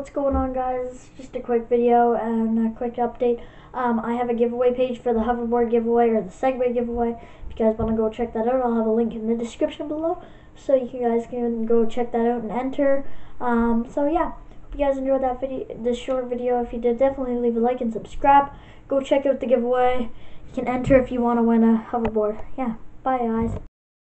what's going on, guys? Just a quick video and a quick update. I have a giveaway page for the hoverboard giveaway or the Segway giveaway. If you guys want to go check that out, I'll have a link in the description below, so you guys can go check that out and enter. So yeah, hope you guys enjoyed that video, this short video. If you did, definitely leave a like and subscribe. Go check out the giveaway. You can enter if you want to win a hoverboard. Yeah, bye guys.